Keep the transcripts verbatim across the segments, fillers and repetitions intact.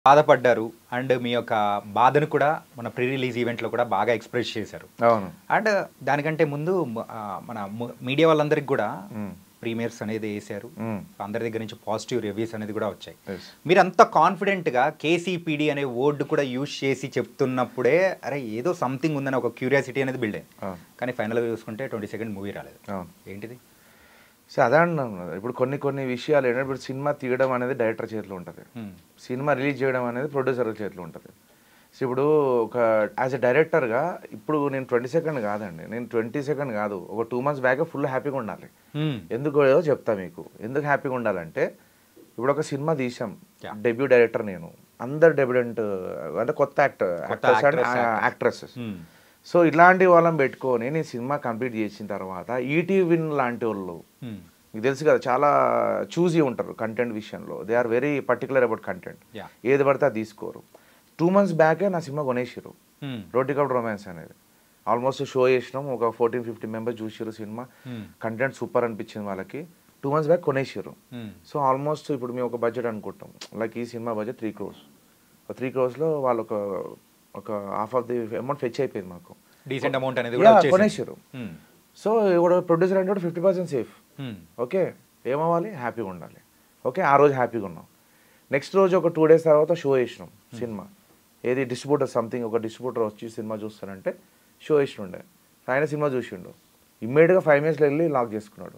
బాధపడ్డారు అండ్ మీ యొక్క బాధను కూడా మన ప్రీ రిలీజ్ ఈవెంట్లో కూడా బాగా ఎక్స్ప్రెస్ చేశారు. అవును. అండ్ దానికంటే ముందు ఆ, మన మీడియా వాళ్ళందరికీ కూడా ప్రీమియర్స్ అనేది వేసారు. అందరి దగ్గర నుంచి పాజిటివ్ రివ్యూస్ అనేది కూడా వచ్చాయి. మీరు అంత కాన్ఫిడెంట్గా కేసీపీడీ అనే వర్డ్ కూడా యూజ్ చేసి చెప్తున్నప్పుడే అరే ఏదో సంథింగ్ ఉందని ఒక క్యూరియాసిటీ అనేది బిల్డ్ అయింది. కానీ ఫైనల్గా చూసుకుంటే ట్వంటీ సెకండ్ మూవీ రాలేదు. ఏంటిది? సో అదే అంటున్నాను. ఇప్పుడు కొన్ని కొన్ని విషయాలు ఏంటంటే ఇప్పుడు సినిమా తీయడం అనేది డైరెక్టర్ చేతిలో ఉంటుంది, సినిమా రిలీజ్ చేయడం అనేది ప్రొడ్యూసర్ చేతిలో ఉంటుంది. సో ఇప్పుడు ఒక యాజ్ ఎ డైరెక్టర్గా ఇప్పుడు నేను ట్వంటీ సెకండ్ కాదండి, నేను ట్వంటీ సెకండ్ కాదు ఒక టూ మంత్స్ బ్యాక్ ఫుల్ హ్యాపీగా ఉండాలి. ఎందుకు చెప్తా మీకు ఎందుకు హ్యాపీగా ఉండాలంటే, ఇప్పుడు ఒక సినిమా తీసాం, డెబ్యూ డైరెక్టర్ నేను, అందరు డెబ్యూడెంట్ అంటే కొత్త actor actors and actresses. So ఇలాంటి వాళ్ళని పెట్టుకొని నేను సినిమా కంప్లీట్ చేసిన తర్వాత ఈటీవీ విన్ లాంటి వాళ్ళు మీకు తెలుసు కదా చాలా చూజీ ఉంటారు కంటెంట్ విషయంలో, they are very particular about content, ఏది పడితే అది తీసుకోరు. టూ మంత్స్ బ్యాకే నా సినిమా కొనేసారు, రోటీ కప్ రొమాన్స్ అనేది. ఆల్మోస్ట్ షో చేసినాం, ఒక ఫోర్టీన్ ఫిఫ్టీన్ మెంబర్స్ చూసారు సినిమా, కంటెంట్ సూపర్ అనిపించింది వాళ్ళకి, టూ మంత్స్ బ్యాక్ కొనేసారు. సో ఆల్మోస్ట్ ఇప్పుడు మేము ఒక బడ్జెట్ అనుకుంటాం, లైక్ ఈ సినిమా బడ్జెట్ త్రీ క్రోర్స్ త్రీ క్రోర్స్లో వాళ్ళు ఒక ఒక half of the amount fetch అయిపోయింది మాకు, డీసెంట్ అమౌంట్ అనేది కొనేసారు. సో ఇప్పుడు ప్రొడ్యూసర్ అంటే కూడా ఫిఫ్టీ పర్సెంట్ సేఫ్. ఓకే, ఏమవ్వాలి, హ్యాపీగా ఉండాలి. ఓకే, ఆ రోజు హ్యాపీగా ఉన్నాం. నెక్స్ట్ రోజు ఒక టూ డేస్ తర్వాత షో వేసినాం సినిమా, ఏది డిస్ట్రిబ్యూటర్ సంథింగ్ ఒక డిస్ట్రిబ్యూటర్ వచ్చి సినిమా చూస్తానంటే షో వేసినుండే, ఆయన సినిమా చూసిండు, ఇమ్మీడియట్గా ఫైవ్ మినిట్స్లో వెళ్ళి లాక్ చేసుకున్నాడు.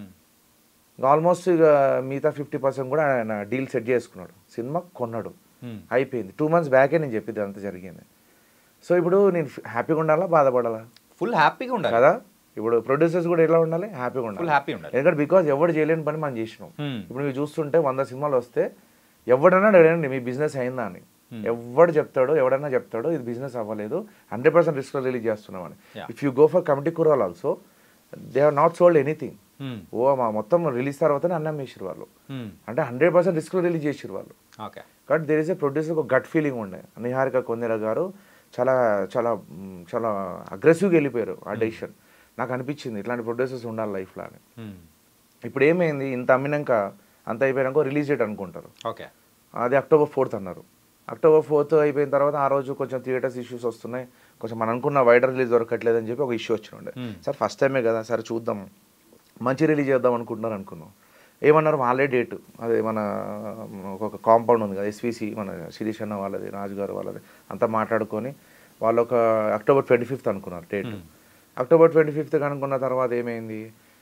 ఆల్మోస్ట్ ఇక మిగతా ఫిఫ్టీ పర్సెంట్ కూడా ఆయన డీల్ సెట్ చేసుకున్నాడు, సినిమా కొన్నాడు, అయిపోయింది. టూ మంత్స్ బ్యాకే నేను చెప్పింది అంతా జరిగింది. సో ఇప్పుడు నేను హ్యాపీగా ఉండాలా బాధపడాలా? ఫుల్ హ్యాపీగా ఉండాలి కదా. ఇప్పుడు ప్రొడ్యూసర్స్ కూడా ఎలా ఉండాలి, హ్యాపీగా ఉండాలి, హ్యాపీ ఉండాలి. ఎందుకంటే బికాజ్ ఎవరు చేయలేని పని మనం చేసినాం. ఇప్పుడు మీరు చూస్తుంటే వంద సినిమాలు వస్తే ఎవడైనా అడగండి మీ బిజినెస్ అయిందా అని, ఎవడు చెప్తాడు, ఎవడైనా చెప్తాడు ఇది బిజినెస్ అవ్వలేదు, హండ్రెడ్ పర్సెంట్ రిస్క్లో రిలీజ్ చేస్తున్నాం అని. If you go for Committee Kurrollu also they have not sold anything. ఓ మా మొత్తం రిలీజ్ తర్వాతనే అన్నం వేసారు వాళ్ళు, అంటే హండ్రెడ్ పర్సెంట్ రిస్క్లో రిలీజ్ చేసారు వాళ్ళు. కాబట్టి దేర్ ఇస్ ఏ ప్రొడ్యూసర్ ఒక గట్ ఫీలింగ్ ఉండే. నిహారిక కొందెల గారు చాలా చాలా చాలా అగ్రెసివ్గా వెళ్ళిపోయారు ఆ డెసిషన్. నాకు అనిపించింది ఇట్లాంటి ప్రొడ్యూసర్స్ ఉండాలి లైఫ్లో అని. ఇప్పుడు ఏమైంది, ఇంత అమ్మినాక అంత అయిపోయాక రిలీజ్ డేట్ అనుకుంటారు, ఓకే అది అక్టోబర్ ఫోర్త్ అన్నారు. అక్టోబర్ ఫోర్త్ అయిపోయిన తర్వాత ఆ రోజు కొంచెం థియేటర్స్ ఇష్యూస్ వస్తున్నాయి, కొంచెం మనం అనుకున్న వైడర్ రిలీజ్ దొరకట్లేదు అని చెప్పి ఒక ఇష్యూ వచ్చిండే. సార్ ఫస్ట్ టైమే కదా సార్ చూద్దాం, మంచి రిలీజ్ చేద్దాం అనుకుంటున్నారు అనుకున్నాం. ఏమన్నారు, వాళ్ళే డేట్ అదే మన ఒక కాంపౌండ్ ఉంది కదా ఎస్విసి, మన శిరీష్ అన్న వాళ్ళది, రాజు గారు వాళ్ళది, అంతా మాట్లాడుకొని వాళ్ళు ఒక అక్టోబర్ ట్వంటీ ఫిఫ్త్ అనుకున్నారు డేట్. అక్టోబర్ ట్వంటీ ఫిఫ్త్కి అనుకున్న తర్వాత ఏమైంది,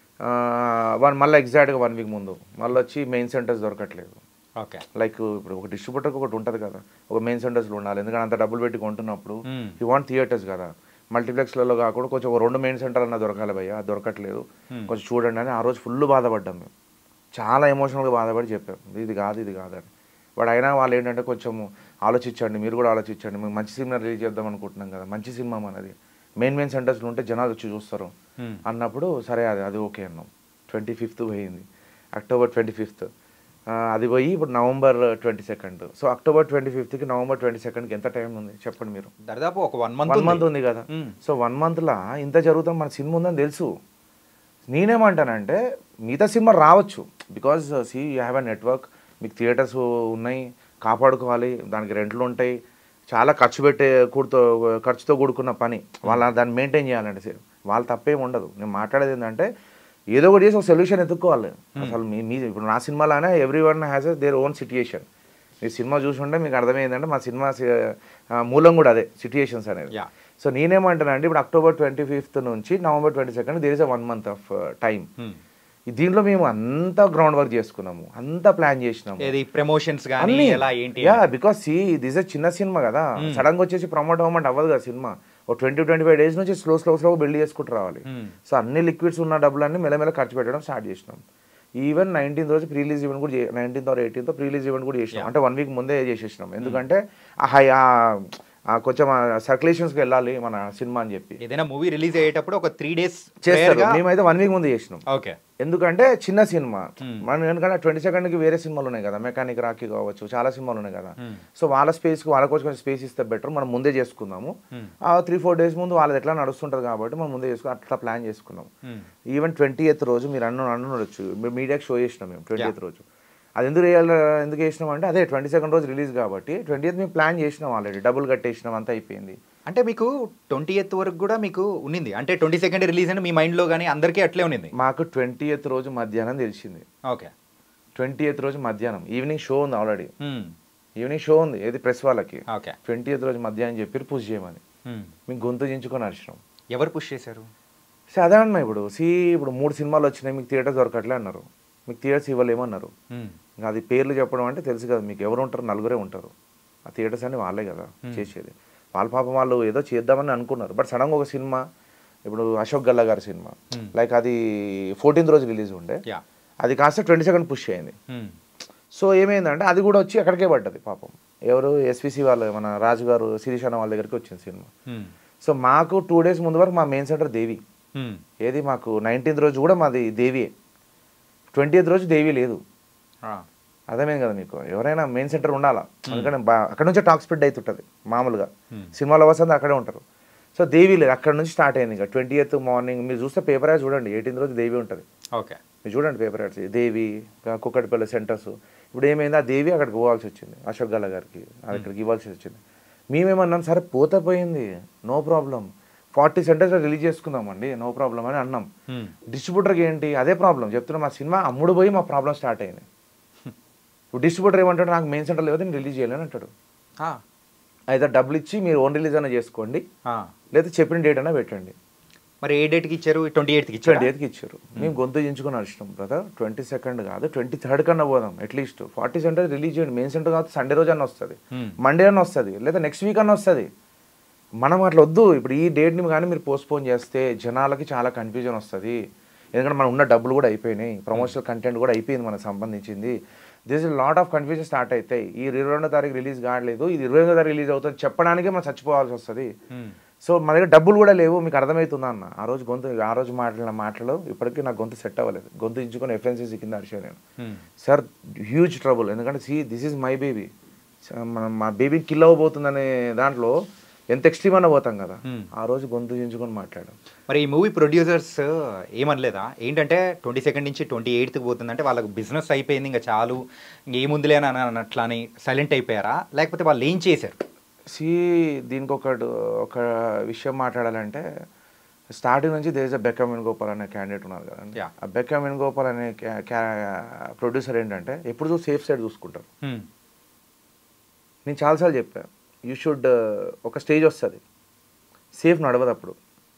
వన్ మళ్ళీ ఎగ్జాక్ట్గా వన్ వీక్ ముందు మళ్ళీ వచ్చి మెయిన్ సెంటర్స్ దొరకట్లేదు. ఓకే, లైక్ ఇప్పుడు ఒక డిస్ట్రిబ్యూటర్కి ఒకటి ఉంటుంది కదా, ఒక మెయిన్ సెంటర్స్లో ఉండాలి, ఎందుకంటే అంత డబ్బులు పెట్టి కొంటున్నప్పుడు యూ వాంట్ థియేటర్స్ కదా, మల్టీప్లెక్స్లలో కాకుండా కొంచెం ఒక రెండు మెయిన్ సెంటర్ అన్న దొరకాలి భయ్యా, దొరకట్లేదు కొంచెం చూడండి అని. ఆ రోజు ఫుల్ బాధపడ్డాం మేము, చాలా ఎమోషనల్గా బాధపడి చెప్పాం ఇది కాదు ఇది కాదని. వాడు అయినా వాళ్ళు ఏంటంటే కొంచెం ఆలోచించండి, మీరు కూడా ఆలోచించండి, మేము మంచి సినిమా రిలీజ్ చేద్దాం అనుకుంటున్నాం కదా, మంచి సినిమా మనది, మెయిన్ మెయిన్ సెంటర్స్లో ఉంటే జనాలు వచ్చి చూస్తారు అన్నప్పుడు సరే అది అది ఓకే అన్నాం. ట్వంటీ ఫిఫ్త్ పోయింది, అక్టోబర్ ట్వంటీ ఫిఫ్త్ అది పోయి ఇప్పుడు November twenty second. So October twenty ఫిఫ్త్కి నవంబర్ ట్వంటీ సెకండ్కి ఎంత టైం ఉంది చెప్పండి మీరు? దాదాపు ఒక వన్ మంత్ వన్ మంత్ ఉంది కదా. సో వన్ మంత్లో ఇంత జరుగుతాం, మన సినిమా ఉందని తెలుసు. నేనేమంటానంటే మిగతా సినిమా రావచ్చు, because see you have a network, మీకు థియేటర్స్ ఉన్నాయి, కాపాడుకోవాలి, దానికి రెంట్లు ఉంటాయి, చాలా ఖర్చు పెట్టే కూడుతో ఖర్చుతో కూడుకున్న పని, వాళ్ళ దాన్ని మెయింటైన్ చేయాలంటే వాళ్ళ తప్పేం ఉండదు. నేను మాట్లాడేది ఏంటంటే ఏదో ఒకటి చేసి ఒక సొల్యూషన్ ఎత్తుక్కోవాలి. అసలు మీ మీ ఇప్పుడు నా సినిమాలోనే everyone has their own situation. మీ సినిమా చూసి ఉంటే మీకు అర్థమైందంటే మా సినిమా మూలం కూడా అదే సిట్యుయేషన్స్ అనేది. సో నేనేమంటానంటే ఇప్పుడు అక్టోబర్ ట్వంటీ ఫిఫ్త్ నుంచి November twenty second there is a one month of time. దీంట్లో మేము అంతా గ్రౌండ్ వర్క్ చేసుకున్నాము, అంతా ప్లాన్ చేసినాము, promotions yeah because see this is చిన్న సినిమా కదా, సడన్ గా వచ్చేసి ప్రమోట్ అవ్వమంటే అవ్వదు కదా సినిమా. ఒక ట్వంటీ ట్వంటీ ఫైవ్ డేస్ నుంచి స్లో స్లో స్లో బిల్డ్ చేసుకుంటూ రావాలి. సో అన్ని లిక్విడ్స్ ఉన్న డబ్బులన్నీ మెల్లమెల్ల ఖర్చు పెట్టడం స్టార్ట్ చేసినాం. ఈవెన్ నైన్టీన్త్ రోజు ప్రీ రిలీజ్ ఈవెంట్ కూడా nineteenth or eighteenth pre release event కూడా చేసినాం, అంటే వన్ వీక్ ముందే చేసేసినాం. ఎందుకంటే హై కొంచెం సర్క్యులేషన్స్కి వెళ్ళాలి మన సినిమా అని చెప్పి. ఏదైనా మూవీ రిలీజ్ అయ్యేటప్పుడు ఒక త్రీ డేస్ చేస్తారు, మేమైతే వన్ వీక్ ముందు చేసినాం. ఓకే, ఎందుకంటే చిన్న సినిమా మనం, ఎందుకంటే ట్వంటీ సెకండ్కి వేరే సినిమాలు ఉన్నాయి కదా, మెకానిక్ రాకీ కావచ్చు, చాలా సినిమాలు ఉన్నాయి కదా. సో వాళ్ళ స్పేస్కి వాళ్ళ కోసం కొంచెం స్పేస్ ఇస్తే బెటర్, మనం ముందే చేసుకుందాము. ఆ త్రీ ఫోర్ డేస్ ముందు వాళ్ళది ఎట్లా నడుస్తుంటుంది కాబట్టి మనం ముందే చేసుకుని అట్లా ప్లాన్ చేసుకున్నాం. ఈవెన్ ట్వంటీ ఎయిత్ రోజు మీరు అన్న అన్నొచ్చు, మీడియాకి షో చేసినాం మేము ట్వంటీ ఎయిత్ రోజు. అది ఎందుకు వేయాలి ఎందుకు వేసినాం అంటే అదే ట్వంటీ సెకండ్ రోజు రిలీజ్ కాబట్టి ట్వంటీ ఎయిత్ మేము ప్లాన్ చేసినాం ఆల్రెడీ, డబ్బులు కట్టేసినాం, అంతా అయిపోయింది. అంటే మీకు ట్వంటీ ఎయిత్ వరకు కూడా మీకు ఉన్నింది, అంటే ట్వంటీ సెకండ్ రిలీజ్ అని మీ మైండ్లో కానీ అందరికీ అట్లే ఉన్నింది? మాకు ట్వంటీ ఎయిత్ రోజు మధ్యాహ్నం తెలిసింది. ఓకే. ట్వంటీ ఎయిత్ రోజు మధ్యాహ్నం, ఈవినింగ్ షో ఉంది ఆల్రెడీ, ఈవినింగ్ షో ఉంది ఏది ప్రెస్ వాళ్ళకి. ఓకే. ట్వంటీ ఎయిత్ రోజు మధ్యాహ్నం చెప్పి పుష్ చేయమని మేము గొంతు దించుకొని అరిచినాం. ఎవరు పుష్ చేశారు? సో అదే అన్న, ఇప్పుడు సి ఇప్పుడు మూడు సినిమాలు వచ్చినాయి, మీకు థియేటర్ దొరకట్లే అన్నారు, మీకు థియేటర్స్ ఇవ్వలేమన్నారు. ఇంకా అది పేర్లు చెప్పడం అంటే తెలుసు కదా మీకు, ఎవరు ఉంటారు, నలుగురే ఉంటారు, ఆ థియేటర్స్ అని వాళ్ళే కదా చేసేది. వాళ్ళ పాపం వాళ్ళు ఏదో చేద్దామని అనుకున్నారు, బట్ సడన్గా ఒక సినిమా ఇప్పుడు అశోక్ గల్లా గారి సినిమా లైక్ అది ఫోర్టీన్త్ రోజు రిలీజ్ ఉండే, అది కాస్త ట్వంటీ సెకండ్ పుష్ అయింది. సో ఏమైందంటే అది కూడా వచ్చి అక్కడికే పడ్డది పాపం. ఎవరు ఎస్విసి వాళ్ళు మన రాజు గారు శిరీష్ అన్న వాళ్ళ దగ్గరికి వచ్చింది సినిమా. సో మాకు టూ డేస్ ముందు వరకు మా మెయిన్ సెంటర్ దేవి, ఏది మాకు నైన్టీన్త్ రోజు కూడా మాది దేవియే, ట్వంటీ ఎయిత్ రోజు దేవి లేదు. అర్థమైంది కదా మీకు, ఎవరైనా మెయిన్ సెంటర్ ఉండాలా, ఎందుకంటే అక్కడ నుంచే టాక్ స్ప్రెడ్ అవుతుంటుంది మామూలుగా, సినిమాలో వస్తుంది అక్కడే ఉంటారు. సో దేవి లేదు, అక్కడ నుంచి స్టార్ట్ అయింది. ఇంకా ట్వంటీ ఎయిత్ మార్నింగ్ మీరు చూస్తే పేపర్ యాడ్స్ చూడండి, ఎయిటీన్త్ రోజు దేవి ఉంటుంది. ఓకే, మీరు చూడండి paper ads, Devi Kukatpally centres. ఇప్పుడు ఏమైంది, ఆ దేవి అక్కడికి పోవాల్సి వచ్చింది, అశోక్ గల్లా గారికి అక్కడికి ఇవ్వాల్సి వచ్చింది. మేమేమన్నాం, సరే పోతే పోయింది, no problem, forty centres release చేసుకుందామండి, నో ప్రాబ్లం అని అన్నాం. డిస్ట్రిబ్యూటర్కి ఏంటి అదే ప్రాబ్లం చెప్తున్నా, మా సినిమా అమ్ముడు పోయి మా ప్రాబ్లం స్టార్ట్ అయింది. ఇప్పుడు డిస్ట్రిబ్యూటర్ ఏమంటాడు, నాకు మెయిన్ సెంటర్ లేకపోతే నేను రిలీజ్ చేయాలని అంటాడు. అయితే డబ్బులు ఇచ్చి మీరు ఓన్ రిలీజ్ అయినా చేసుకోండి, లేదా చెప్పిన డేట్ అయినా పెట్టండి. మరి ఏ డేట్కి ఇచ్చారు? ట్వంటీ ఎయిత్కి ఇచ్చారు. ట్వంటీ ఎయిత్కి ఇచ్చారు. మేము గొంతు దించుకొని నడిచినాం బ్రదర్, ట్వంటీ సెకండ్ కాదు ట్వంటీ థర్డ్ కన్నా పోదాం, అట్లీస్ట్ ఫార్టీ సెంటర్ రిలీజ్ చేయండి. మెయిన్ సెంటర్ కాదు సండే రోజు అన్న వస్తుంది, మండే అన్న వస్తుంది, లేదా నెక్స్ట్ వీక్ అన్న వస్తుంది. మనం అట్లా వద్దు. ఇప్పుడు ఈ డేట్ని కానీ మీరు పోస్ట్పోన్ చేస్తే జనాలకి చాలా కన్ఫ్యూజన్ వస్తుంది, ఎందుకంటే మనం ఉన్న డబ్బులు కూడా అయిపోయినాయి, ప్రమోషనల్ కంటెంట్ కూడా అయిపోయింది మనకు సంబంధించింది. This is lot of confusion start అవుతాయి. ఈ ఇరవై రెండో తారీఖు రిలీజ్ కావట్లేదు, ఇది ఇరవై ఎనిమిదో తారీఖు రిలీజ్ అవుతుంది చెప్పడానికే మనం చచ్చిపోవాల్సి వస్తుంది. సో మన దగ్గర డబ్బులు కూడా లేవు, మీకు అర్థమవుతుందా అన్న. ఆ రోజు గొంతు ఆ రోజు మాట్లాడిన మాటలు ఇప్పటికీ నాకు గొంతు సెట్ అవ్వలేదు. గొంతు ఇచ్చుకొని ఎఫ్ఎన్సీసీ కింద అడిచాను నేను, సార్ హ్యూజ్ ట్రబుల్, ఎందుకంటే see this is my baby, మనం మా బేబీని కిల్ అవ్వబోతుందనే దాంట్లో ఎంత ఎక్స్ట్రీమ్ అన్న పోతాం కదా. ఆ రోజు గొంతు దించుకొని మాట్లాడాం. మరి ఈ మూవీ ప్రొడ్యూసర్స్ ఏమనలేదా, ఏంటంటే ట్వంటీ సెకండ్ నుంచి ట్వంటీ ఎయిత్కి పోతుందంటే వాళ్ళకి బిజినెస్ అయిపోయింది ఇంకా చాలు ఇంకేముందిలే అని అన్నట్లా అని సైలెంట్ అయిపోయారా, లేకపోతే వాళ్ళు ఏం చేశారు? సి దీనికి ఒక ఒక విషయం మాట్లాడాలంటే, స్టార్టింగ్ నుంచి there is a Bekkam Venugopal అనే క్యాండిడేట్ ఉన్నారు కదండి. ఆ బెక్క వేణుగోపాల్ అనే ప్రొడ్యూసర్ ఏంటంటే ఎప్పుడు చూసి సేఫ్ సైడ్ చూసుకుంటారు. నేను చాలాసార్లు చెప్పాను, యూ షుడ్ ఒక స్టేజ్ వస్తుంది సేఫ్ నడవదు, అప్పుడు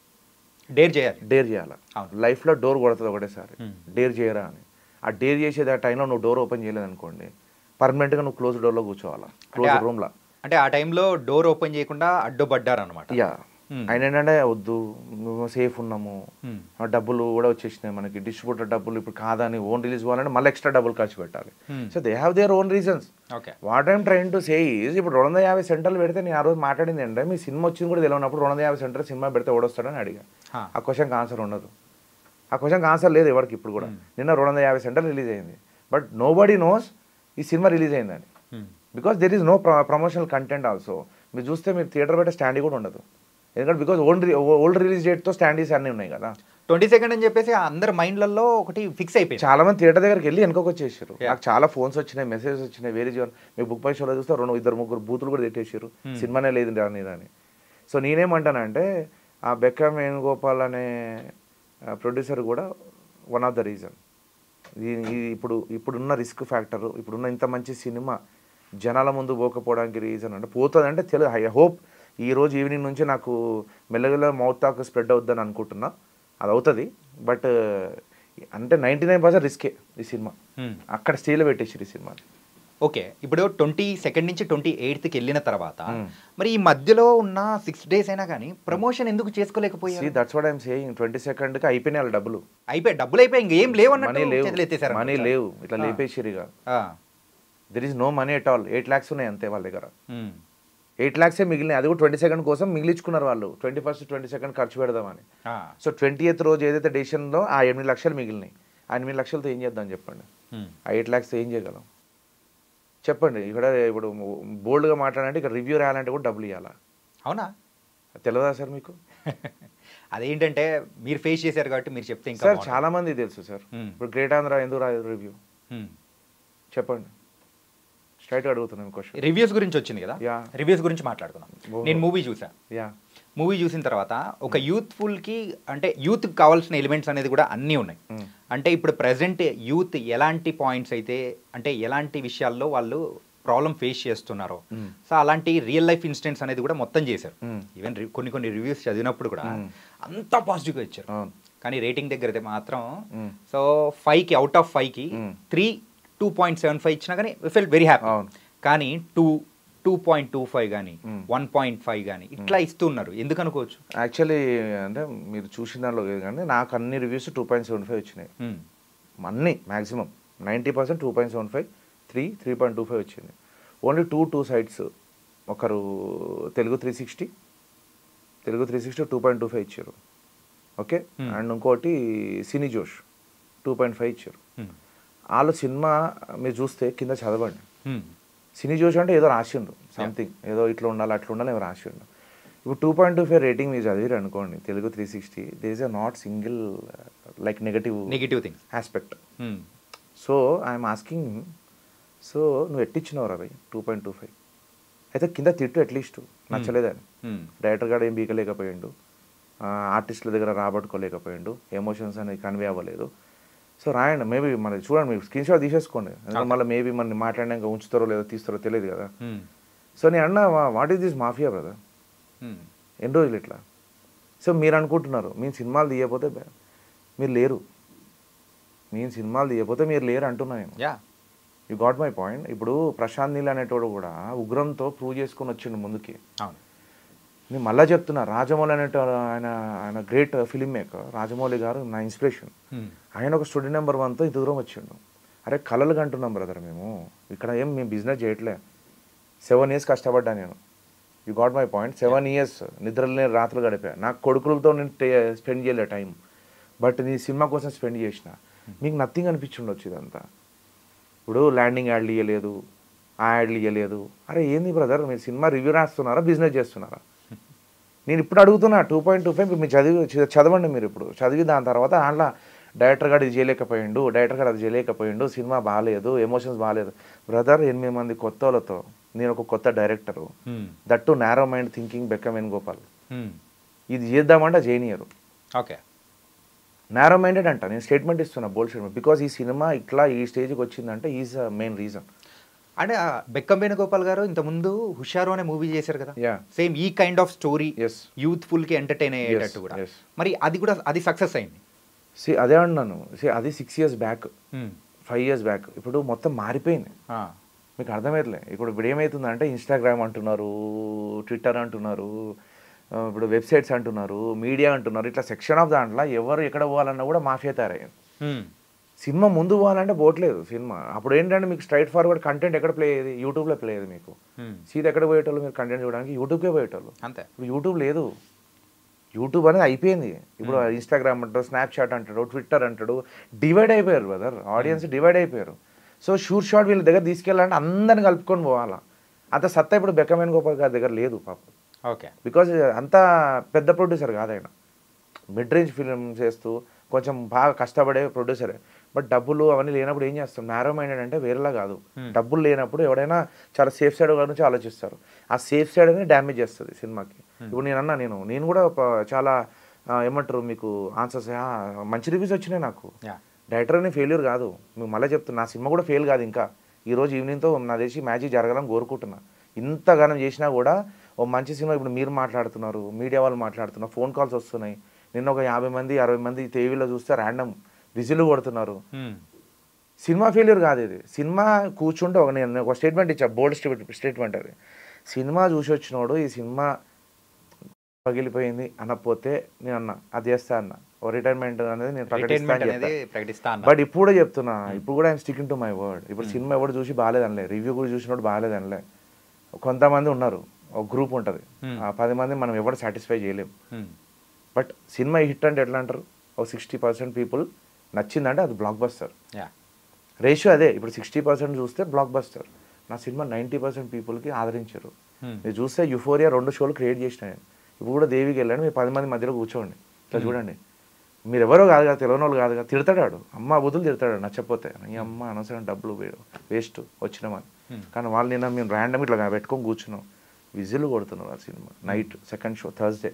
డేర్ చేయాలి, డేర్ చేయాలి. లైఫ్లో డోర్ కొడుతుంది ఒకటేసారి, డేర్ చేయరా అని. ఆ డేర్ చేసేది ఆ టైంలో నువ్వు డోర్ ఓపెన్ చేయలేదు అనుకోండి, పర్మనెంట్గా నువ్వు క్లోజ్ డోర్లో కూర్చోవాలా, క్లోజ్ రూమ్లో. అంటే ఆ టైంలో డోర్ ఓపెన్ చేయకుండా అడ్డుపడ్డారు అనమాట. యా, ఆయన ఏంటంటే వద్దు మేము సేఫ్ ఉన్నాము, డబ్బులు కూడా వచ్చేసినాయి మనకి, డిస్ట్రిబ్యూటర్ డబ్బులు ఇప్పుడు కాదని ఓన్ రిలీజ్ కావాలంటే మళ్ళీ ఎక్స్ట్రా డబ్బులు ఖర్చు పెట్టాలి. So they have their own reasons. What I'm trying to say is, ఇప్పుడు రెండు వందల యాభై సెంటర్లు పెడితే నేను ఆ రోజు మాట్లాడింది ఏంటంటే, మీ సినిమా వచ్చింది కూడా తెలియనప్పుడు రెండు వందల యాభై సెంటర్ సినిమా పెడితే ఓడొస్తాడని అడిగా. ఆ క్వశ్చన్కి ఆన్సర్ ఉండదు, ఆ క్వశ్చన్కి ఆన్సర్ లేదు ఎవరికి ఇప్పుడు కూడా. నిన్న రెండు వందల యాభై సెంటర్లు రిలీజ్ అయింది, బట్ నో బడీ నోస్ ఈ సినిమా రిలీజ్ అయిందని, because there is no promotional content also. మీరు చూస్తే మీరు థియేటర్ పెట్టే స్టాండ్ కూడా ఉండదు, ఎందుకంటే బికాస్ ఓల్డ్ ఓల్డ్ రిలీజ్ డేట్తో స్టాండీస్ అన్నీ ఉన్నాయి కదా. ట్వంటీ సెకండ్ అని చెప్పేసి అందరు మైండ్లలో ఒకటి ఫిక్స్ అయిపోయింది. చాలా మంది థియేటర్ దగ్గరికి వెళ్ళి వెనకొక వచ్చేసారు. నాకు చాలా ఫోన్స్ వచ్చినాయి, మెసేజెస్ వచ్చినాయి, వేరే జీవన్ మీకు బుక్ పై షోలో చూస్తే రెండు ఇద్దరు ముగ్గురు బూతులు కూడా తిట్టేసారు, సినిమానే లేదు రాని అని. సో నేనేమంటానంటే, ఆ బెక్క వేణుగోపాల్ అనే ప్రొడ్యూసర్ కూడా వన్ ఆఫ్ ద రీజన్. ఇది ఇప్పుడు ఇప్పుడున్న రిస్క్ ఫ్యాక్టర్, ఇప్పుడున్న ఇంత మంచి సినిమా జనాల ముందు పోకపోవడానికి రీజన్ అంటే, పోతుంది అంటే తెలుగు. ఐ హోప్ ఈ రోజు ఈవినింగ్ నుంచి నాకు మెల్లగల మౌత్ టాక్ స్ప్రెడ్ అవుద్దని అనుకుంటున్నా, అది అవుతుంది. బట్ అంటే నైంటీ నైన్ పర్సెంట్ రిస్కే ఈ సినిమా, అక్కడ స్టేలో పెట్టేసి ఈ సినిమా. ఓకే, ఇప్పుడు ట్వంటీ సెకండ్ నుంచి ట్వంటీ ఎయిత్కి వెళ్ళిన తర్వాత మరి ఈ మధ్యలో ఉన్న సిక్స్ డేస్ అయినా కానీ ప్రమోషన్ ఎందుకు చేసుకోలేకపోయారు? That's what I'm saying. Twenty సెకండ్కి అయిపోయినాయి వాళ్ళ డబ్బులు, అయిపోయి డబ్బులు అయిపోయి ఇంకేం లేవు, మనీ లేవు, మనీ లేవు, ఇట్లా లేపేసిరిగా. There is no money at all. Eight lakhs ఉన్నాయి అంతే వాళ్ళ దగ్గర, ఎయిట్ ల్యాక్సే మిగిలినాయి. అది కూడా ట్వంటీ సెకండ్ కోసం మిగిలించుకున్నారు వాళ్ళు, ట్వంటీ ఫస్ట్ ట్వంటీ సెకండ్ ఖర్చు పెడదామని. సో ట్వంటీ ఎయిత్ రోజు ఏదైతే డెసిషన్లో ఆ ఎనిమిది లక్షలు మిగిలినాయి, ఆ ఎనిమిది లక్షలతో ఏం చేద్దాం చెప్పండి, ఆ ఎయిట్ ల్యాక్స్తో ఏం చేయగలం చెప్పండి. ఇక్కడ ఇప్పుడు బోల్డ్గా మాట్లాడాలంటే ఇక్కడ రివ్యూ రాయాలంటే కూడా డబ్బులు ఇవ్వాలా? అవునా, తెలియదా సార్ మీకు? అదేంటంటే మీరు ఫేస్ చేశారు కాబట్టి మీరు చెప్తే ఇంకా సార్ చాలా మంది తెలుసు సార్. ఇప్పుడు గ్రేట్ ఆంధ్ర ఎందుకు రాదు రివ్యూ? చెప్పండి, స్ట్రైట్గా అడుగుతున్నాను క్వశ్చన్. రివ్యూస్ గురించి వచ్చింది కదా, యా రివ్యూస్ గురించి మాట్లాడుకుందాం. నేను మూవీ చూసా, యా మూవీ చూసిన తర్వాత ఒక యూత్ఫుల్కి అంటే యూత్కి కావాల్సిన ఎలిమెంట్స్ అనేది కూడా అన్నీ ఉన్నాయి. అంటే ఇప్పుడు ప్రజెంట్ యూత్ ఎలాంటి పాయింట్స్ అయితే అంటే ఎలాంటి విషయాల్లో వాళ్ళు ప్రాబ్లం ఫేస్ చేస్తున్నారో, సో అలాంటి రియల్ లైఫ్ ఇన్సిడెంట్స్ అనేది కూడా మొత్తం చేశారు. ఈవెన్ కొన్ని కొన్ని రివ్యూస్ చదివినప్పుడు కూడా అంతా పాజిటివ్గా ఇచ్చారు. కానీ రేటింగ్ దగ్గర అయితే మాత్రం సో ఫైవ్కి అవుట్ ఆఫ్ ఫైవ్కి three two point seven five ఇచ్చినా కానీ ఫెల్ వెరీ హ్యాపీ. కానీ two two point two five కానీ వన్ పాయింట్ ఫైవ్ కానీ ఇట్లా ఇస్తున్నారు, ఎందుకు అనుకోవచ్చు? యాక్చువల్లీ అంటే మీరు చూసిన దాంట్లో లేదు కానీ నాకు అన్ని reviews two point seven five వచ్చినాయి. అన్నీ maximum ninety percent two point seven five three three point two five వచ్చింది. ఓన్లీ టూ టూ సైడ్స్, ఒకరు Telugu three sixty Telugu three sixty two point two five ఇచ్చారు. ఓకే, అండ్ ఇంకోటి సినీ జోష్ two point five ఇచ్చారు. వాళ్ళు cinema మీరు చూస్తే కింద చదవండి, సినీ జోష్ అంటే ఏదో రాసిండు సంథింగ్, ఏదో ఇట్లా ఉండాలి అట్లా ఉండాలి ఏమో రాసిండు. ఇప్పుడు two point two five rating మీరు చదివారు అనుకోండి Telugu three sixty, they is a not single like negative negative thing aspect. So I'm asking, so నువ్వు ఎట్టిచ్చినావు రా భయ్ టూ పాయింట్ టూ ఫైవ్ అయితే కింద తిట్టు అట్లీస్ట్ నచ్చలేదని. డైరెక్టర్ గారు ఏం బీకలేకపోయిండు, ఆర్టిస్టుల దగ్గర రాబట్టుకోలేకపోయిండు, ఎమోషన్స్ అనేది కన్వే అవ్వలేదు. సో రాయండి, మేబీ మన చూడండి మీరు స్క్రీన్ షాట్ తీసేసుకోండి, ఎందుకంటే మళ్ళీ మేబీ మన మాట్లాడినాక ఉంచుతారో లేదో తీస్తారో తెలియదు కదా. సో నేను అన్నా what is this mafia brother, ఎన్ని రోజులు ఇట్లా. సో మీరు అనుకుంటున్నారు మేము సినిమాలు తీయకపోతే మీరు లేరు, మేము సినిమాలు తీయకపోతే మీరు లేరు అంటున్నా నేను. You got my point. ఇప్పుడు ప్రశాంత్ నీల్ అనేటోడు కూడా ఉగ్రంతో ప్రూవ్ చేసుకుని వచ్చిండు ముందుకి. నేను మళ్ళీ చెప్తున్నా, రాజమౌళి అనేట ఆయన ఆయన గ్రేట్ ఫిలిం మేకర్ రాజమౌళి గారు నా ఇన్స్పిరేషన్. ఆయన ఒక స్టూడెంట్ నెంబర్ వన్తో ఇంత దూరం వచ్చిండు. అరే కళలు కంటున్నాం బ్రదర్, మేము ఇక్కడ ఏం మేము బిజినెస్ చేయట్లే. సెవెన్ ఇయర్స్ కష్టపడ్డా నేను. You got my point. Seven years నిద్రలే రాత్రులు గడిపా. నాకు కొడుకులతో నేను స్పెండ్ చేయలే టైం, బట్ నీ సినిమా కోసం స్పెండ్ చేసిన. మీకు నథింగ్ అనిపించుండొచ్చు ఇదంతా. ఇప్పుడు ల్యాండింగ్ యాడ్లు ఇవ్వలేదు, ఆ యాడ్లు ఇవ్వలేదు. అరే ఏంది బ్రదర్, మీరు సినిమా రివ్యూ రాస్తున్నారా బిజినెస్ చేస్తున్నారా? నేను ఇప్పుడు అడుగుతున్నా టూ పాయింట్ టూ ఫైవ్ మీరు చదివి చదవండి. మీరు ఇప్పుడు చదివి దాని తర్వాత దాంట్లో డైరెక్టర్ గారు ఇది చేయలేకపోయిండు, డైరెక్టర్ గారు అది చేయలేకపోయిండు, సినిమా బాగాలేదు, ఎమోషన్స్ బాగాలేదు. బ్రదర్ ఎనిమిది మంది కొత్త వాళ్ళతో నేను ఒక కొత్త director, that narrow mind thinking బెక్క వేణుగోపాల్, ఇది చేద్దామంటే చేయనియరు. ఓకే, నారో మైండెడ్ అంట. నేను స్టేట్మెంట్ ఇస్తున్నా, బోల్డ్ స్టేట్మెంట్. బికాస్ ఈ సినిమా ఇట్లా ఈ స్టేజ్కి వచ్చిందంటే ఈజ్ అ మెయిన్ రీజన్. అంటే బెక్కం వేణుగోపాల్ గారు ఇంతకుముందు హుషారు అనే మూవీ చేశారు కదా, సేమ్ ఈ కైండ్ ఆఫ్ స్టోరీ, యూత్ఫుల్ కి ఎంటర్టైన్ అయ్యేటట్టు కూడా. మరి అది కూడా అది సక్సెస్ అయింది. సి అదే అన్నాను, సి అది six years back five years back. ఇప్పుడు మొత్తం మారిపోయింది, మీకు అర్థమవుతలే. ఇప్పుడు ఇప్పుడు ఏమవుతుందంటే ఇన్స్టాగ్రామ్ అంటున్నారు, ట్విట్టర్ అంటున్నారు, ఇప్పుడు వెబ్సైట్స్ అంటున్నారు, మీడియా అంటున్నారు, ఇట్లా సెక్షన్ ఆఫ్ దాంట్లో ఎవరు ఎక్కడ పోవాలన్నా కూడా మాఫియా తయారయ్యింది. సినిమా ముందు పోవాలంటే పోవట్లేదు సినిమా. అప్పుడు ఏంటంటే మీకు స్ట్రైట్ ఫార్వర్డ్ కంటెంట్ ఎక్కడ ప్లే అయ్యేది, యూట్యూబ్లో ప్లే అయ్యేది. మీకు సీట్ ఎక్కడ పోయేటోళ్ళు మీరు కంటెంట్ చూడడానికి, యూట్యూబ్కే పోయేటోళ్ళు. అంతే. ఇప్పుడు యూట్యూబ్ లేదు, యూట్యూబ్ అనేది అయిపోయింది. ఇప్పుడు ఇన్స్టాగ్రామ్ అంటాడు, స్నాప్చాట్ అంటాడు, ట్విట్టర్ అంటాడు, డివైడ్ అయిపోయారు బ్రదర్, ఆడియన్స్ డివైడ్ అయిపోయారు. సో షూట్ షాట్ వీళ్ళ దగ్గర తీసుకెళ్ళాలంటే అందరిని కలుపుకొని పోవాలా. అంత సత్తా ఇప్పుడు బెక్కం వేణుగోపాల్ గారి దగ్గర లేదు పాపం. ఓకే, బికాజ్ అంత పెద్ద ప్రొడ్యూసర్ కాదు ఆయన, మిడ్ రేంజ్ ఫిల్మ్ చేస్తూ కొంచెం బాగా కష్టపడే ప్రొడ్యూసరే. బట్ డబ్బులు అవన్నీ లేనప్పుడు ఏం చేస్తాం, నారో మైండెడ్ అంటే వేరేలా కాదు. డబ్బులు లేనప్పుడు ఎవడైనా చాలా సేఫ్ సైడ్ గురించి ఆలోచిస్తారు. ఆ సేఫ్ సైడ్ అనేది డ్యామేజ్ చేస్తుంది సినిమాకి. ఇప్పుడు నేను అన్నా, నేను నేను కూడా చాలా ఏమంటారు మీకు ఆన్సర్స్ మంచి రివ్యూస్ వచ్చినాయి నాకు. డైరెక్టర్ అనే ఫెయిల్యూర్ కాదు, మీకు మళ్ళీ చెప్తున్నా, నా సినిమా కూడా ఫెయిల్ కాదు. ఇంకా ఈరోజు ఈవినింగ్తో నా దేశీ మ్యాజిక్ జరగాలని కోరుకుంటున్నా. ఇంతగానం చేసినా కూడా ఓ మంచి సినిమా ఇప్పుడు మీరు మాట్లాడుతున్నారు, మీడియా వాళ్ళు మాట్లాడుతున్నారు, ఫోన్ కాల్స్ వస్తున్నాయి. నిన్న ఒక యాభై మంది అరవై మంది టీవీలో చూస్తే ర్యాండమ్ విజిల్ కొడుతున్నారు. సినిమా ఫెయిల్యూర్ కాదు ఇది. సినిమా కూర్చుంటే ఒక నేను ఒక స్టేట్మెంట్ ఇచ్చా, బోల్డ్ స్టేట్మెంట్ అది. సినిమా చూసి వచ్చినోడు ఈ సినిమా పగిలిపోయింది అనకపోతే నేను అన్నా అది చేస్తా అన్న, ఓ రిటైర్మెంట్ అనేది నేను ప్రకటిస్తాను. బట్ ఇప్పుడు కూడా చెప్తున్నా, ఇప్పుడు కూడా I'm sticking to my word. ఇప్పుడు సినిమా ఎవరు చూసి బాగాలేదనలే, రివ్యూ కూడా చూసినోడు బాగాలేదనలే. కొంతమంది ఉన్నారు, ఒక గ్రూప్ ఉంటుంది, ఆ పది మంది మనం ఎవరు సాటిస్ఫై చేయలేము. బట్ సినిమా హిట్ అంటే ఎట్లా అంటారు, ఒక సిక్స్టీ పర్సెంట్ పీపుల్ నచ్చిందంటే అది బ్లాక్ బస్టర్ రేషియో. అదే ఇప్పుడు సిక్స్టీ పర్సెంట్ చూస్తే బ్లాక్ బస్టర్. నా సినిమా నైంటీ పర్సెంట్ పీపుల్కి ఆదరించారు. మీరు చూస్తే యుఫోరియా రెండు షోలు క్రియేట్ చేసిన నేను. ఇప్పుడు కూడా దేవికి వెళ్ళాను, మీరు పది మంది మధ్యలో కూర్చోండి, ఇట్లా చూడండి. మీరు ఎవరో కాదు కదా, తెలియని వాళ్ళు కాదు కదా, తిడతాడు అమ్మ బుద్ధులు తిడతాడు నచ్చపోతే, ఈ అమ్మ అనవసరం డబ్బులు వేస్ట్ వచ్చినామని. కానీ వాళ్ళు నిన్న మేము ర్యాండమ్ ఇట్లా పెట్టుకొని కూర్చున్నాం, విజిల్ కొడుతున్నారు ఆ cinema night second show Thursday.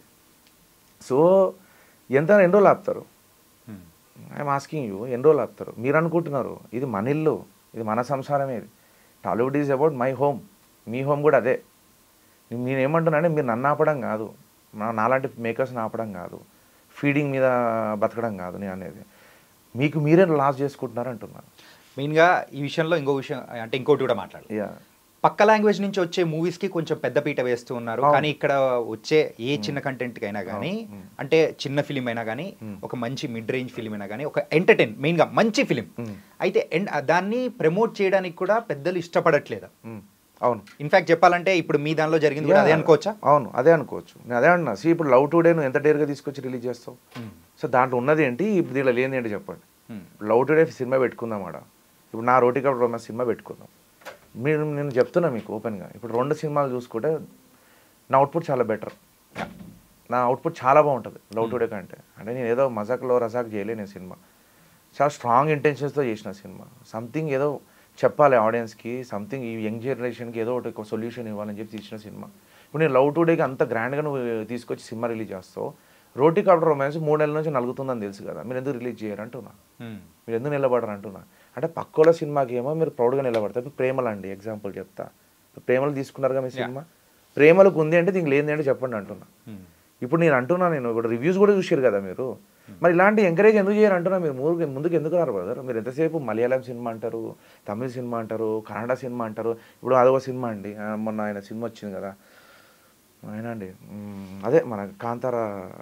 So ఎంత ఎన్ని రోజులు ఆపుతారు? ఐఎమ్ ఆస్కింగ్ యూ, ఎన్ని రోజులు ఆపుతారు? మీరు అనుకుంటున్నారు ఇది మన ఇల్లు, ఇది మన సంసారమే, ఇది Tollywood is about my home, మీ హోమ్ కూడా అదే. నేను ఏమంటున్నానంటే మీరు నన్ను ఆపడం కాదు, నాలాంటి మేకర్స్ని ఆపడం కాదు, ఫీడింగ్ మీద బతకడం కాదు నేను అనేది, మీకు మీరే లాస్ చేసుకుంటున్నారు అంటున్నాను. మెయిన్గా ఈ విషయంలో ఇంకో విషయం అంటే ఇంకోటి కూడా మాట్లాడాలి. యా, పక్క లాంగ్వేజ్ నుంచి వచ్చే మూవీస్కి కొంచెం పెద్దపీట వేస్తూ ఉన్నారు. కానీ ఇక్కడ వచ్చే ఏ చిన్న కంటెంట్కి అయినా కానీ, అంటే చిన్న ఫిలిం అయినా కానీ, ఒక మంచి మిడ్ రేంజ్ ఫిలిం అయినా కానీ, ఒక ఎంటర్టైన్ మెయిన్గా మంచి ఫిలిం అయితే దాన్ని ప్రమోట్ చేయడానికి కూడా పెద్దలు ఇష్టపడట్లేదు. అవును, ఇన్ఫాక్ట్ చెప్పాలంటే ఇప్పుడు మీ దానిలో జరిగింది కూడా అదే అనుకోవచ్చా? అవును, అదే అనుకోవచ్చు. నేను అదే అంటున్నా. సి ఇప్పుడు లవ్ టుడే నువ్వు ఎంత డేర్గా తీసుకొచ్చి రిలీజ్ చేస్తావు? సో దాంట్లో ఉన్నది ఏంటి, ఇప్పుడు దీంట్లో లేని ఏంటి చెప్పండి. లవ్ టుడే సినిమా పెట్టుకుందాం ఆడ, ఇప్పుడు నా రోటీ కప్ రొమాన్స్ సినిమా పెట్టుకుందాం. మీరు నేను చెప్తున్నా మీకు ఓపెన్గా, ఇప్పుడు రెండు సినిమాలు చూసుకుంటే నా అవుట్పుట్ చాలా బెటర్, నా అవుట్పుట్ చాలా బాగుంటుంది లవ్ టుడే కంటే. అంటే నేను ఏదో మజాక్లో రజాక్ చేయలే, నేను సినిమా చాలా స్ట్రాంగ్ ఇంటెన్షన్స్తో చేసిన సినిమా. సంథింగ్ ఏదో చెప్పాలి ఆడియన్స్కి, సంథింగ్ ఈ యంగ్ జనరేషన్కి ఏదో ఒకటి సొల్యూషన్ ఇవ్వాలని చెప్పి తీసిన సినిమా. ఇప్పుడు నేను లవ్ టుడేకి అంత గ్రాండ్గా నువ్వు తీసుకొచ్చి సినిమా రిలీజ్ చేస్తావు, రోటీ కాప్టర్ రొమాన్స్ మూడు నెలల నుంచి నలుగుతుందని తెలుసు కదా, మీరు ఎందుకు రిలీజ్ చేయరంటున్నా, మీరు ఎందుకు నిలబడరు అంటున్నా. అంటే పక్కల సినిమాకి ఏమో మీరు ప్రౌడ్గా నిలబడతారు. ఇప్పుడు ప్రేమలు అండి ఎగ్జాంపుల్ చెప్తా, ప్రేమలు తీసుకున్నారుగా మీ సినిమా, ప్రేమలకు ఉంది అంటే దీనికి లేని అంటే చెప్పండి అంటున్నా. ఇప్పుడు నేను అంటున్నా, నేను ఇప్పుడు రివ్యూస్ కూడా చూసారు కదా మీరు, మరి ఇలాంటి ఎంకరేజ్ ఎందుకు చేయరు అంటున్నా. మీరు ముందుకు ముందుకు ఎందుకు రారు బ్రదర్? మీరు ఎంతసేపు మలయాళం సినిమా అంటారు, తమిళ సినిమా అంటారు, కన్నడ సినిమా అంటారు. ఇప్పుడు అదొక సినిమా అండి, మొన్న ఆయన సినిమా వచ్చింది కదా ఆయన అండి, అదే మన కాంతార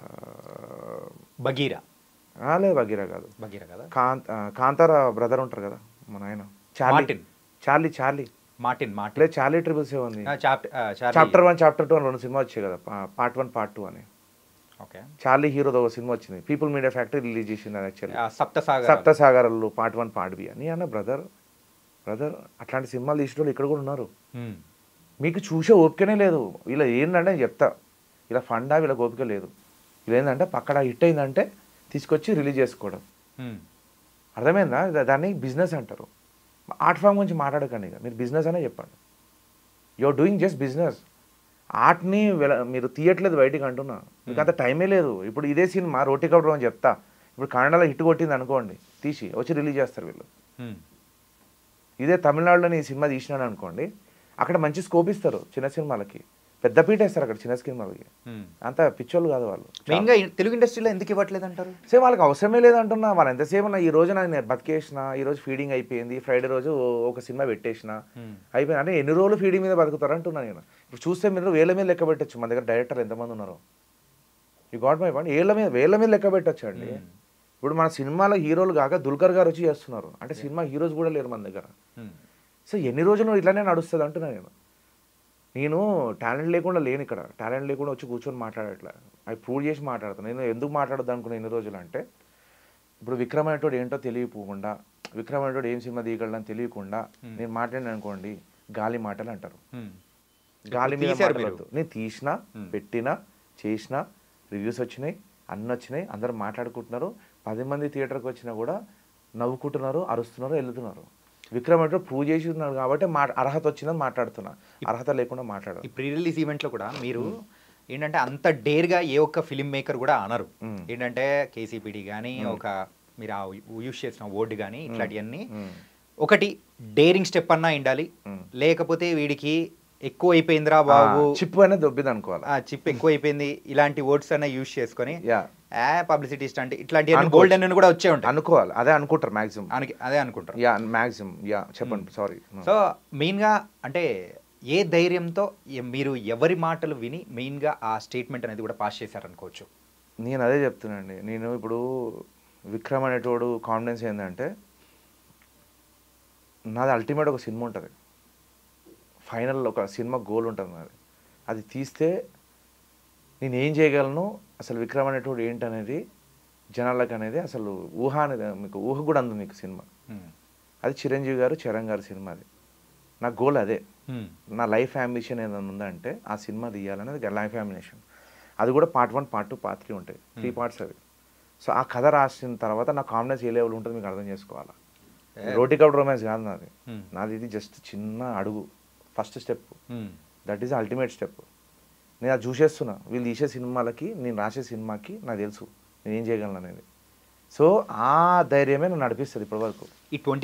బగీరా, లేదు బగీరా కాదు, బగీరా కదా, కాంత కాంతార బ్రదర్ ఉంటారు కదా మన ఆయన, Charlie Charlie Charlie Martin Martin లేదు చార్లీ ట్రిపుల్ సెవెన్ ఉంది, చాప్టర్ వన్ చాప్టర్ టూ అని రెండు సినిమా వచ్చాయి కదా, పార్ట్ వన్ పార్ట్ టూ అని. ఓకే, చార్లీ హీరోతో ఒక సినిమా వచ్చింది, పీపుల్ మీడియా ఫ్యాక్టరీ రిలీజ్ చేసింది అది యాక్చువల్లీ, సప్తసాగర్ సప్తసాగర్లు పార్ట్ వన్ పార్ట్ బి అని. అన్న బ్రదర్ బ్రదర్ అట్లాంటి సినిమాలు తీసిన వాళ్ళు ఇక్కడ కూడా ఉన్నారు, మీకు చూసే ఓపికనే లేదు. ఇలా ఏంటంటే నేను చెప్తా, ఇలా ఫండా వీళ్ళకి ఓపిక లేదు. ఇలా ఏంటంటే పక్కడ హిట్ అయిందంటే తీసుకొచ్చి రిలీజ్ చేసుకోవడం, అర్థమైందా? దాన్ని బిజినెస్ అంటారు. ఆర్ట్ ఫామ్ గురించి మాట్లాడకండి, ఇక మీరు బిజినెస్ అనే చెప్పండి. You are doing just business. ఆర్ట్ని మీరు తీయట్లేదు బయటికి అంటున్నా, మీకు అంత టైమే లేదు. ఇప్పుడు ఇదే సినిమా రోటీ కౌడర్ అని చెప్తా, ఇప్పుడు కన్నడలో హిట్ కొట్టింది అనుకోండి, తీసి వచ్చి రిలీజ్ చేస్తారు వీళ్ళు. ఇదే తమిళనాడులో ఈ సినిమా తీసినాను అనుకోండి, అక్కడ మంచి స్కోప్ ఇస్తారు చిన్న సినిమాలకి, పెద్ద పీట వేస్తారు అక్కడ చిన్న సినిమాలకి. అంత పిచ్చోళ్ళు కాదు వాళ్ళు. మెయిన్గా తెలుగు ఇండస్ట్రీలో ఎందుకు ఇవ్వట్లేదు అంటారు? సే వాళ్ళకి అవసరమే లేదంటున్నా. వాళ్ళు ఎంతసేపు నా ఈ రోజు నేను బతికేసిన, ఈ రోజు ఫీడింగ్ అయిపోయింది, ఫ్రైడే రోజు ఒక సినిమా పెట్టేసిన అయిపోయింది అంటే ఎన్ని రోజులు ఫీడింగ్ మీద బతుకుతారు అంటున్నా నేను. ఇప్పుడు చూస్తే మీరు వేల మీద లెక్క పెట్టచ్చు, మన దగ్గర డైరెక్టర్లు ఎంతమంది ఉన్నారు, యూ గాట్ మై పాయింట్. ఏళ్ళ మీద వేల మీద లెక్క పెట్టచ్చు అండి. ఇప్పుడు మన సినిమాలో హీరోలు కాక దుల్కర్ గారు వచ్చి చేస్తున్నారు అంటే సినిమా హీరోస్ కూడా లేరు మన దగ్గర. సో ఎన్ని రోజులు ఇట్లానే నడుస్తుంది అంటున్నా నేను. నేను టాలెంట్ లేకుండా లేను ఇక్కడ, టాలెంట్ లేకుండా వచ్చి కూర్చొని మాట్లాడట్లే, అవి ప్రూవ్ చేసి మాట్లాడతాను. నేను ఎందుకు మాట్లాడద్దు అనుకున్నా ఎన్ని రోజులు అంటే, ఇప్పుడు విక్రమ్ అనేటోడు ఏంటో తెలియకుండా, విక్రమ్ అనేటోడు ఏం సినిమా తీయగలని తెలియకుండా నేను మాట్లాడిన అనుకోండి, గాలి మాటలు అంటారు. గాలి మీద మాట్లాడద్దు. నేను తీసినా, పెట్టినా, చేసినా, రివ్యూస్ వచ్చినాయి, అన్నీ వచ్చినాయి, అందరూ మాట్లాడుకుంటున్నారు. పది మంది థియేటర్కి వచ్చినా కూడా నవ్వుకుంటున్నారు, అరుస్తున్నారు, వెళ్తున్నారు. విక్రమ్ అంటే ప్రూవ్ చేసి ఉన్నాడు కాబట్టి మా అర్హత వచ్చిందని మాట్లాడుతున్నా, అర్హత లేకుండా మాట్లాడారు. ఈ ప్రీ రిలీజ్ ఈవెంట్లో కూడా మీరు ఏంటంటే అంత డేర్గా ఏ ఒక్క ఫిల్మ్ మేకర్ కూడా అనరు. ఏంటంటే కేసీపీడీ కానీ, ఒక మీరు యూజ్ చేసిన వర్డ్ కానీ, ఇట్లాంటివన్నీ ఒకటి డేరింగ్ స్టెప్ అన్నా ఉండాలి, లేకపోతే వీడికి ఎక్కువ అయిపోయిందిరా బాబు, చిప్ అనేది దొబ్బింది అనుకోవాలి, చిప్ ఎక్కువ అయిపోయింది, ఇలాంటి వర్డ్స్ అన్న యూజ్ చేసుకొని పబ్లిసిటీ స్టంట్ ఇట్లాంటి బోల్డ్ అన్ని కూడా వచ్చే ఉంటాయి అనుకోవాలి. అదే అనుకుంటారు మాక్సిమం, అదే అనుకుంటారు. యా మాక్సిమం యా చెప్పండి సారీ. సో మెయిన్గా అంటే ఏ ధైర్యంతో మీరు ఎవరి మాటలు విని మెయిన్గా ఆ స్టేట్మెంట్ అనేది కూడా పాస్ చేశారనుకోవచ్చు? నేను అదే చెప్తున్నానండి. నేను ఇప్పుడు విక్రమ్ అనేటోడు కాన్ఫిడెన్స్ ఏంటంటే, నాది అల్టిమేట్ ఒక సినిమా ఉంటుంది, ఫైనల్ ఒక సినిమా గోల్ ఉంటుంది నాది, అది తీస్తే నేను ఏం చేయగలను, అసలు విక్రమ్ అనేటోడు ఏంటనేది జనాలకు అనేది అసలు ఊహ అనేది మీకు ఊహ కూడా అంది మీకు సినిమా. అది చిరంజీవి గారు చరణ్ గారి సినిమా, అది నా గోల్, అదే నా లైఫ్ అంబిషన్ ఏదైనా ఉందంటే ఆ సినిమా తీయాలనేది లైఫ్ అంబిషన్. అది కూడా part one part two part three ఉంటాయి, త్రీ పార్ట్స్ అవి. సో ఆ కథ రాసిన తర్వాత నా కాన్ఫిడెన్స్ ఏ లెవెల్ ఉంటుందో మీకు అర్థం చేసుకోవాలా. రోటీ కప్ రొమాన్స్ కాదు నాది, నాది ఇది జస్ట్ చిన్న అడుగు, first step. That is ultimate step. నేను అది చూసేస్తున్నా, వీళ్ళు తీసే సినిమాలకి నేను రాసే సినిమాకి నాకు తెలుసు నేను ఏం చేయగలను అనేది. సో ఆ ధైర్యమే నన్ను నడిపిస్తుంది ఇప్పటివరకు. ఈ ట్వంటీ